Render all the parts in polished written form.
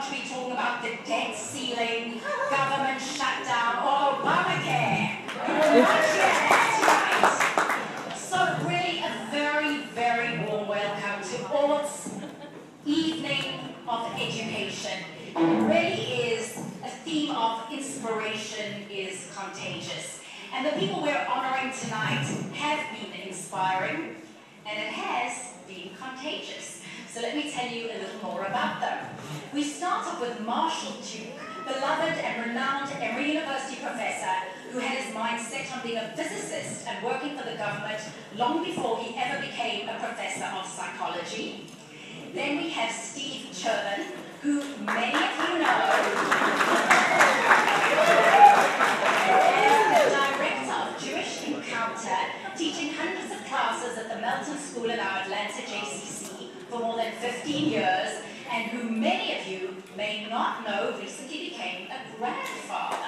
to be talking about the debt ceiling, government shutdown, or Obamacare. Not yet, right? So really a very, very warm welcome to Ort's Evening of Education. It really is a theme of inspiration is contagious. And the people we're honouring tonight have been inspiring, and it has been contagious. So let me tell you a little more about them. We start off with Marshall Duke, beloved and renowned Emory University professor who had his mind set on being a physicist and working for the government long before he ever became a professor of psychology. Then we have Steve Chervin, who many of you know as the director of Jewish Encounter, teaching hundreds of classes at the Melton School in our Atlanta JCC for more than 15 years, and who many of you may not know recently became a grandfather.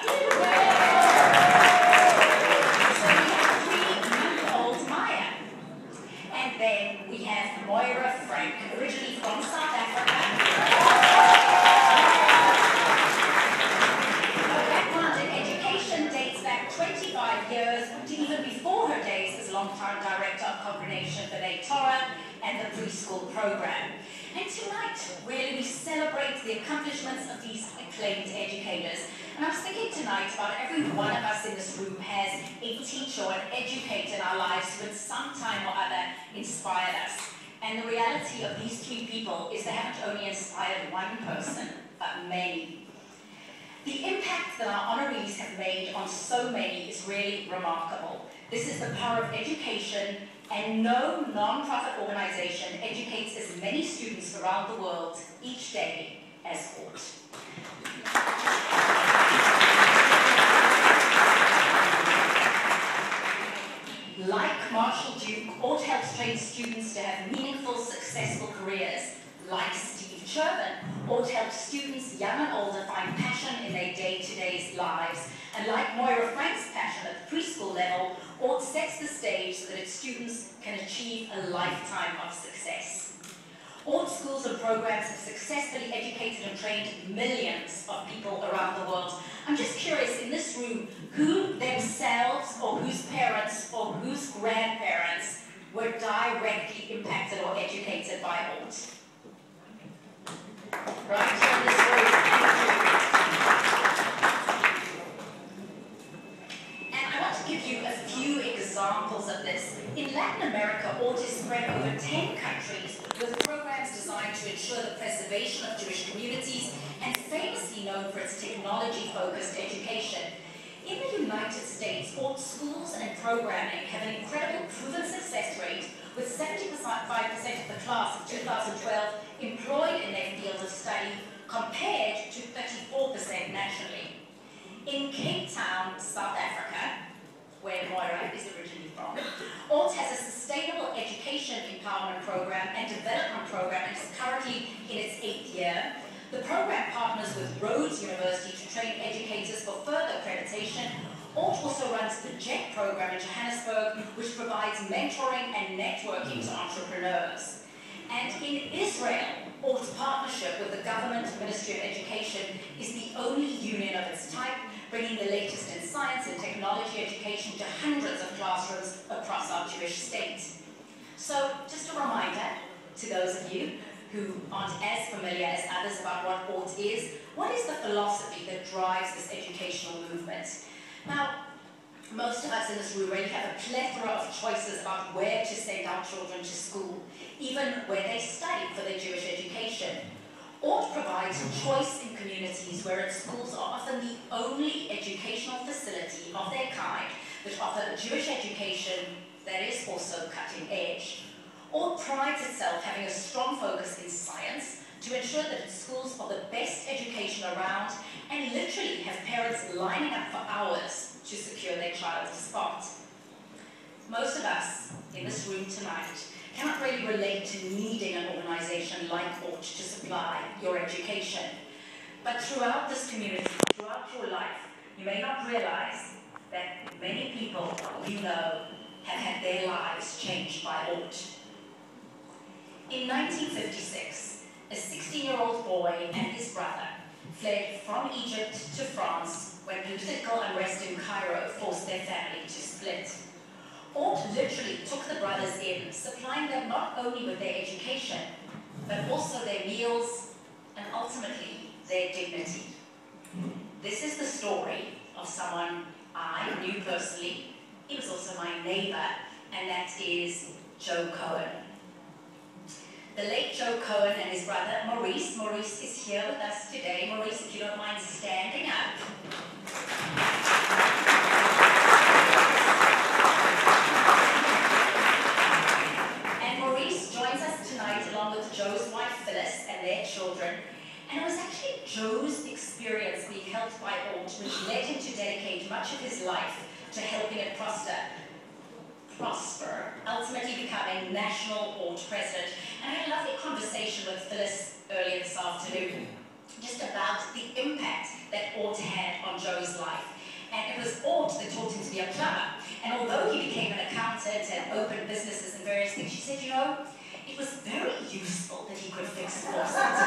So we have 3-month-old Maya. And then we have Moira Frank, originally from South Africa. Her background in education dates back 25 years to even before her days as longtime director of combination for B'nai Torah and the preschool program. And tonight, really, we celebrate the accomplishments of these acclaimed educators. And I was thinking tonight about every one of us in this room has a teacher or an educator in our lives who at some time or other inspired us. And the reality of these 3 people is they haven't only inspired one person, but many. The impact that our honorees have made on so many is really remarkable. This is the power of education, and no non-profit organization educates as many students around the world each day as Ort. Like Marshall Duke, Ort helps train students to have meaningful, successful careers. Like Steve Chervin, Ort helps students, young and older, find passion in their day-to-day lives. And like Moira Frank's passion at the preschool level, Ort sets the stage so that its students can achieve a lifetime of success. Ort schools and programs have successfully educated and trained millions of people around the world. I'm just curious, in this room, who themselves or whose parents or whose grandparents were directly impacted or educated by Ort? Right here in this room. And I want to give you a few examples of this. In Latin America, Ort is spread over 10 countries with programs designed to ensure the preservation of Jewish communities and famously known for its technology-focused education. In the United States, Ort schools and programming have an incredible proven success rate, with 75% of the class of 2012 employed in their field of study, compared to 34% nationally. In Cape Town, South Africa, where Moira is originally from, Ort has a sustainable education empowerment program and development program, and is currently in its 8th year. The program partners with Rhodes University to train educators for further accreditation. Ort also runs the JET program in Johannesburg, which provides mentoring and networking to entrepreneurs. And in Israel, Ort's partnership with the Government Ministry of Education is the only union of its type, bringing the latest in science and technology education to hundreds of classrooms across our Jewish state. So, just a reminder to those of you who aren't as familiar as others about what Ort is, what is the philosophy that drives this educational movement? Now, most of us in this room really have a plethora of choices about where to send our children to school, even where they study for their Jewish education. Ort provides choice in communities where its schools are often the only educational facility of their kind that offer Jewish education that is also cutting edge. Ort prides itself having a strong focus in science to ensure that its schools are the best education around, and literally have parents lining up for hours to secure their child's spot. Most of us in this room tonight cannot really relate to needing an organization like Ort to supply your education. But throughout this community, throughout your life, you may not realize that many people you know have had their lives changed by Ort. In 1956, a 16-year-old boy and his brother fled from Egypt to France when political unrest in Cairo forced their family to split. Ort literally took the brothers in, supplying them not only with their education, but also their meals and ultimately their dignity. This is the story of someone I knew personally. He was also my neighbor, and that is Joe Cohen. The late Joe Cohen and his brother Maurice. Maurice is here with us today. Maurice, if you don't mind standing up. And Maurice joins us tonight along with Joe's wife Phyllis and their children. And it was actually Joe's experience being helped by Ort which led him to dedicate much of his life to helping it prosper, ultimately becoming National Ort President. And I had a lovely conversation with Phyllis earlier this afternoon just about the impact that Ort had on Joe's life. And it was Ort that taught him to be a plumber. And although he became an accountant and opened businesses and various things, she said, you know, it was very useful that he could fix faucets.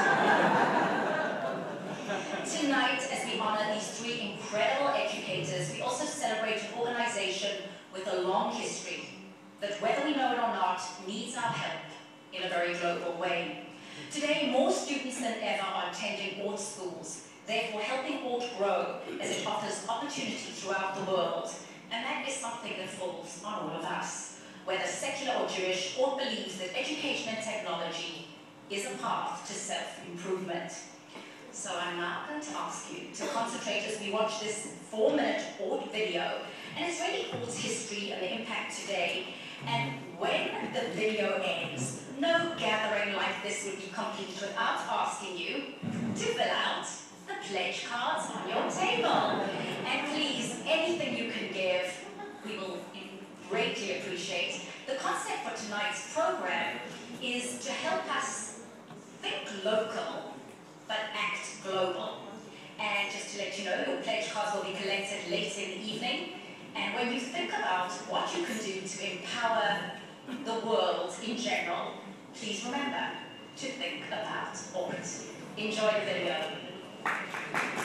Tonight, as we honor these three incredible educators, we also celebrate an organization with a long history that, whether we know it or not, needs our help in a very global way. Today, more students than ever are attending Ort schools, therefore helping Ort grow as it offers opportunity throughout the world. And that is something that falls on all of us. Whether secular or Jewish, Ort believes that education and technology is a path to self-improvement. So I'm now going to ask you to concentrate as we watch this 4-minute Ort video. And it's really Ort's history and the impact today. And when the video ends, no gathering like this would be complete without asking you to fill out the pledge cards on your table. And please, anything you can give, we will greatly appreciate. The concept for tonight's program is to help us think local, but act global. And just to let you know, your pledge cards will be collected later in the evening. And when you think about what you can do to empower the world in general, please remember to think about Ort. Enjoy the video.